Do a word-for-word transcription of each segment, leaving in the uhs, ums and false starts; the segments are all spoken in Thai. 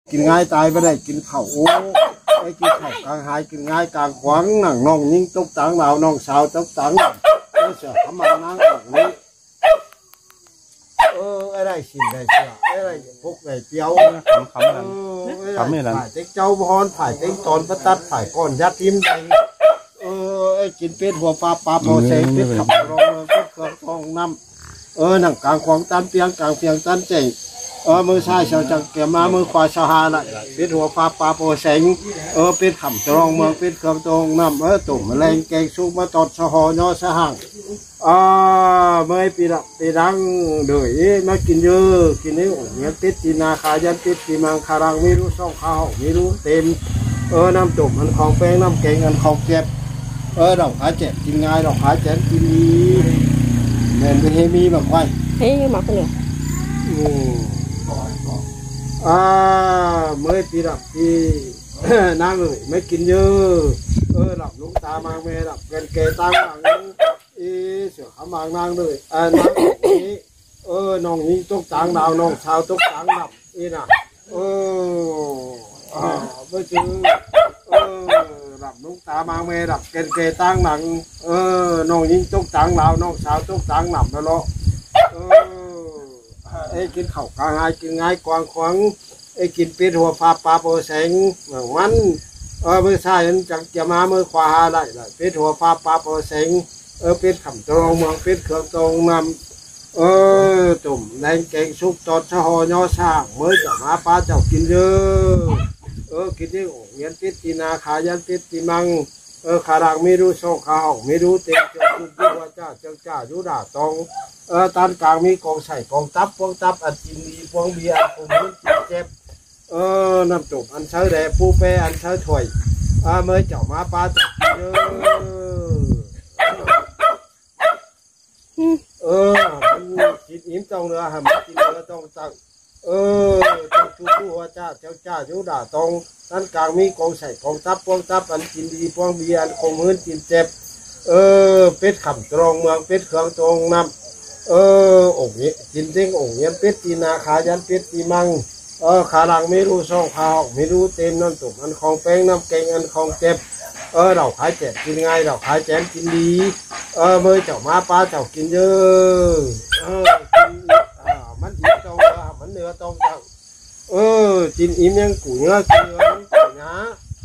กินง่ายตายไม่ได้กินเข่าโอ้ไอ้กินเข่ากลางหายกินง่ายกลางขวางหนังน้องยิ่งตกตังเราน้องสาวตกตังก็เสือขมานางออกนี้เอออะไรสิได้เสืออะไรพวกไก่เปียวขำขำกันขำไม่หลังถ่ายเต็กเจ้าบอลถ่ายเต็กตอนประตัดถ่ายก้อนยัดทิมใจเออไอ้กินเป็ดหัวปลาปลาโมเสกเป็ดขับรองเป็ดเครื่องทองน้ำเออหนังกลางขวางตันเปียงกลางเปียงตันเจ๋งเออมือซ้ายชาวจังเกี่ยมามือขวาชาวฮาละเป็ดหัวปลาปลาโปเสงเออเป็ดขำจรองเมืองเป็ดเครื่องทองน้ำเออตุ่มแมลงแกงซุกมาตอดสะหอยอสะห่างอ่าเมื่อปีละปีดังเดือยมากินเยอะกินนี้โอ้ยเป็ดตีนาขายันเป็ดตีมังคารังไม่รู้ซ่องข้าวไม่รู้เต็มเออน้ำตุ่มอันของแป้งน้ำแกงอันของเก็บเออดอกขาเจ็บกินง่ายดอกขาเจ็บกินดีแมนไปเฮมีแบบไว้เฮ้ยมาคนเดียวอืมอ่าเมื่อปีละปีนั่งเลยไม่กินเยอะเออหลับลุงตามาเมหลับเกนเกตั้งหลังอีเสือขมางนางเลยอ่านั่งนี้เออน้องนี้ตกจางดาวน้องชาวตกจางหลับอีน่ะเอออ่าเมื่อจื้อเออหลับลุงตามาเมหลับเกนเกตั้งหลังเออน้องนี้ตกจางดาวน้องชาวตกจางหลับแล้วเนาะเออไอ้กินข้าวกลางไงกินง่ายกวางขวางไอ้กินเป็ดหัวปลาปลาโปเสงเหมือนวันเออมือซ้ายนั้นจังจะมามือขวาได้เลยเป็ดหัวปลาปลาโปเสงเออเป็ดขำตรงเมืองเป็ดเครื่องตรงนำเออตุ่มแดงแกงซุปตอดชะหอยอสร้างมือจะมาปลาเจ้ากินเยอะเออกินได้โอ้ยันเป็ดตีนาขายันเป็ดตีมังเออขาดังไม่รู้โซ่ข้าวไม่รู้เต็มเจ้าคุณดูว่าจ้าเจ้าจ้าดูด่าตองเออตานกลางมีกองใส่กองตับพวงตับอันจินดีพวงเบียร์พวงมือจินเจ็บเออน้ำตุ่มอันเช้าแดดปูเป้อันเช้าถวยอ่าเมื่อเจ้ามาปลาจับเยอะเออมันกินอิ่มต้องเนื้อหามันกินเนื้อต้องตักเออต้องชูผู้ว่าจ้าเจ้าจ้าดูด่าตองด้านกลางมีกองใส่กองตับพวงตับอันจินดีพวงเบียร์อันคงมือจินเจ็บเออเป็ดขำตรงเมืองเป็ดเครื่องตรงน้ำเออโอ้ยกินเด้งโอ้ยเป็ดตีนาขายันเป็ดตีมังเออขาหลังไม่รู้ช่องข้าวไม่รู้เต็มน้ำตุ่มอันของแป้งน้ำแกงอันของเจ็บเออเราขายแจกกินง่ายเราขายแจกกินดีเออเมื่อเจ้ามาปลาเจ้ากินเยอะเออกินอ่ามันอิ่มตรงเนื้อมันเนื้อตรงจังเออกินอิ่มยังกูเนื้อกินเนื้อมันกูนะ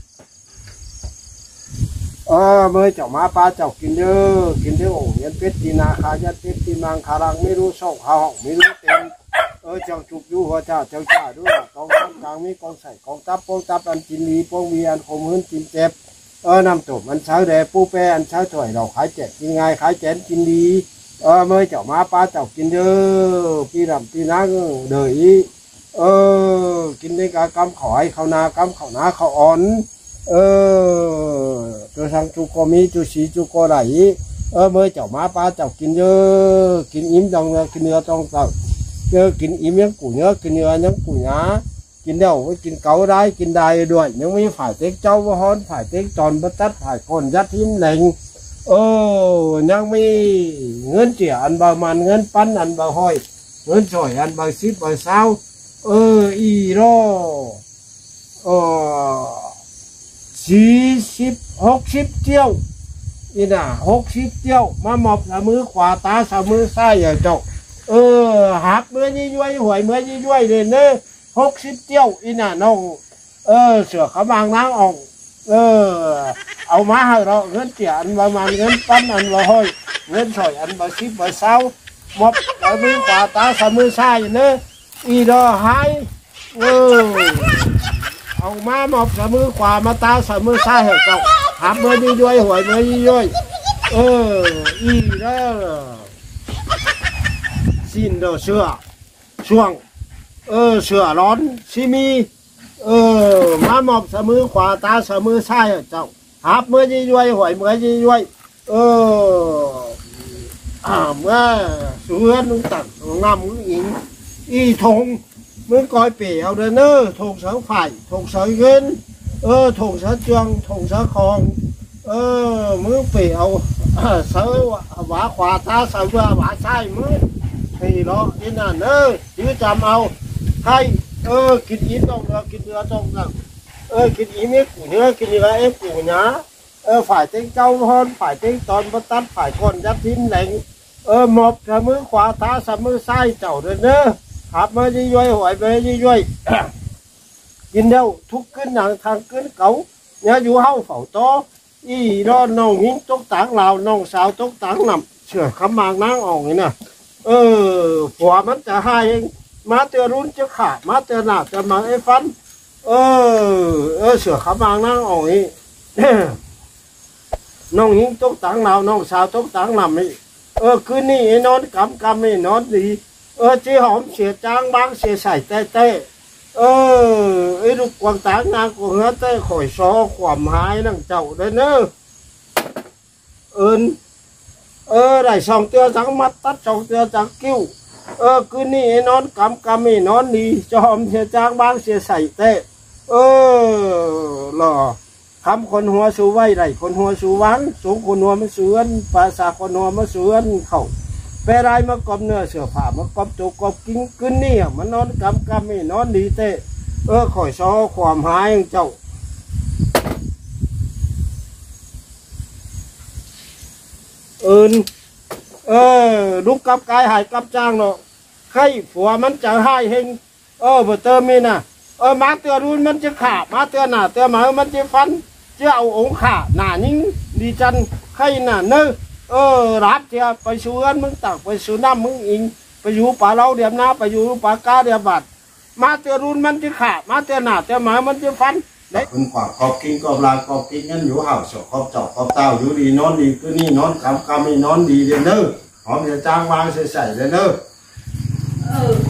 เออเมื่อเจ้ามาปลาเจ้ากินเยอะกินเยอะโอ้ยเป็ดตีนาขายันเป็ดตีมังขาหลังไม่รู้ช่องข้าวไม่รู้เต็มเออเจ้าจุกยูหัวเจ้าเจ้าจ้าด้วยกองทัพกลางมีกองใส่กองทัพกองทัพอันกินดีพวกมีอันคมหื้นกินเจ็บเออน้ำตุ่มอันเช้าแดดปูแปอันเช้าถอยเราขายแจกกินง่ายขายแจกกินดีเออเมื่อเจ้ามาปลาเจ้ากินเยอะปีดำปีนักเดยเออกินได้กากำขอยข้าวนากำข้าวนาข้าวอ่อนเออตัวสังจุกมีจุสีจุกไหลเออเมื่อเจ้ามาปลาเจ้ากินเยอะกินอิ่มจังเลยกินเนื้อต้องตักเจอกินอิ่มยังกูเนื้อกินเนื้อยังกูหนากินเดียวไว้กินเกาได้กินได้ด้วยยังมีฝ่ายเต็กเจ้าว่าฮอนฝ่ายเต็กจอนบัตัดฝ่ายคนยัดทิ้งเหล่งเออยังมีเงินเจี๋ยอันบามันเงินปั้นอันบาห้อยเงินจ่อยอันบาซิบบาเศร้าเอออีรอเออสี่สิบหกสิบเที่ยวอีน่ะหกสิบเที่ยวมาหมอบสมือขวาตาสมือซ้ายอย่าจกเออหักเมื่อยี่ย้วยหวยเมื่อยี่ย้วยเลยเนอะหกสิบเที่ยวอีน่ะน้องเออเสือขบางนางออกเออเอามาให้เราเงินเจี๋ยอันประมาณเงินปั้นอันละห้อยเงินสอยอันบาซิบบาเศร้าหมอบสมือขวาตาสมือซ้ายเนอะอีดอหายเออเอามาหมอบสมือขวามาตาสมือซ้ายเหรอเจ้าหักเมื่อยี่ย้วยหวยเมื่อยี่ย้วยเอออีเด้อสิ้นเด้อเสือช่วงเออเสือร้อนชิมีเออมาหมอบสมือขวาตาสมือซ้ายเจ้าหับเมื่อยี่ย้วยหวยเมื่อยี่ย้วยเอออ่าเมื่อเสือนุ่งตัดงามมึงอิงอีทงมึงคอยเปี่ยวเด้อเนอทงเสือไฟทงเสือเงินเออทงเสือจวงทงเสือคองเออมึงเปี่ยวเสือหวาขวาตาเสือหวาซ้ายมึงให้รอที่นั่นเนอยื้อจำเอาให้เออกินอีต้องเรือกินเรือต้องนั่งเออกินอีไม่กูเนื้อกินเนื้อเอ็มกูเนื้อเออฝ่ายเต็งเจ้าฮอนฝ่ายเต็งตอนบัตัดฝ่ายคนยัดทิ้งแหลงเออหมอบสมือขวาท้าสมือซ้ายเจ้าเด้อเน้อหับมาจะย่อยหอยไปจะย่อยกินเดียวทุกขึ้นอย่างทางขึ้นเก่าเนี่ยอยู่เฮาเฝ้าโตอีรอน้องหิ้งตกต่างลาวน้องสาวตกต่างนำเชื่อคำมางนางออกนี่นะเออผัวมันจะให้เองมาเตือรุ่นจะขาดมาเตือหนาจะมาไอ้ฟันเออเออเสือคำมางนางออกนี่น้องหิ้งตกต่างลาวน้องสาวตกต่างนำนี่เออคืนนี้ไอ้นอนกำกำไอ้นอนดีเออจีหอมเสียจางบางเสียใส่เต้เต้เออไอ้ลูกกวางต่างนางกูเหือเต้ข่อยซอความหายนั่งเจ้าเด้อเนอเอิญเออได้สองเตือจังมัดตัดสองเตือจังกิ้วเออคืนนี้ไอ้นอนกำกำไอ้นอนดีจอมเสียจางบางเสียใส่เต้เออหล่อคำคนหัวสูไว้ไรคนหัวสูวังสูงคนหัวมาสวนภาษาคนหัวมาสวนเขาเปรายมากอบเนื้อเสือผ้ามากอบตัวกอบกิ้งขึ้นนี่มันนอนกำกำไม่นอนดีเต้เออข่อยซอความหายเจ้าเอินเออลุกกับกายหายกับจ้างเนาะไข่ผัวมันจะหายเฮงเออบ่เติมมีน่ะเออมาเตือรุ่นมันจะขามาเตือหน้าเตือหมามันจะฟันจะเอาองขาหน้านิ่งดีจันไข่น่ะเนอเออรับเจ้าไปสู่อันมึงตักไปสู่น้ำมึงอิงไปอยู่ป่าเราเดียมน้าไปอยู่ป่ากาเดียบัดมาเตือรุ่นมันจะขามาเตือหน้าเตือหมามันจะฟันได้คุณขวากอบกินกอบลางกอบกินงั้นอยู่ห่าวสกอบเจาะกอบเต้าอยู่ดีนอนดีคือนี่นอนกำกำไม่นอนดีเด้อเนอหอมจะจ้างวางใส่ใส่เด้อเนอเออ